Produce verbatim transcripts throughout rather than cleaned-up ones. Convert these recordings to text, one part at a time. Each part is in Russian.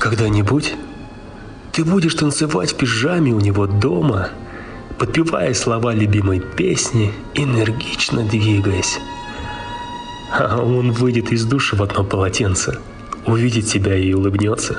Когда-нибудь ты будешь танцевать в пижаме у него дома, подпевая слова любимой песни, энергично двигаясь. А он выйдет из душа в одно полотенце, увидит тебя и улыбнется.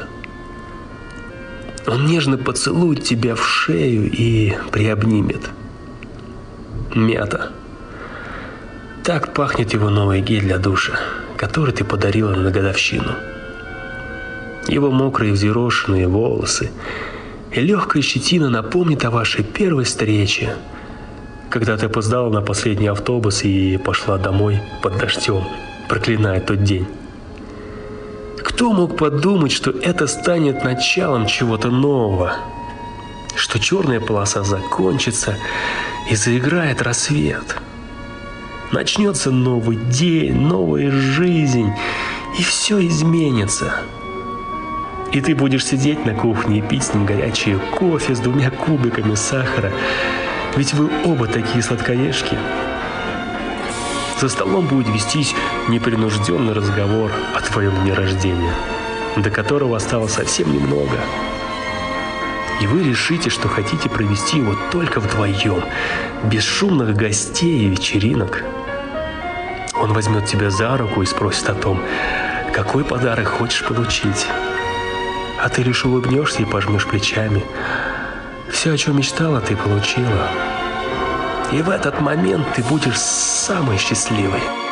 Он нежно поцелует тебя в шею и приобнимет. Мята. Так пахнет его новый гель для душа, который ты подарила на годовщину. Его мокрые взъерошенные волосы и легкая щетина напомнит о вашей первой встрече, когда ты опоздала на последний автобус и пошла домой под дождем, проклиная тот день. Кто мог подумать, что это станет началом чего-то нового, что черная полоса закончится и заиграет рассвет. Начнется новый день, новая жизнь, и все изменится. И ты будешь сидеть на кухне и пить с ним горячий кофе с двумя кубиками сахара, ведь вы оба такие сладкоежки. За столом будет вестись непринужденный разговор о твоем дне рождения, до которого осталось совсем немного. И вы решите, что хотите провести его только вдвоем, без шумных гостей и вечеринок. Он возьмет тебя за руку и спросит о том, какой подарок хочешь получить. А ты лишь улыбнешься и пожмешь плечами. Все, о чем мечтала, ты получила. И в этот момент ты будешь самой счастливой.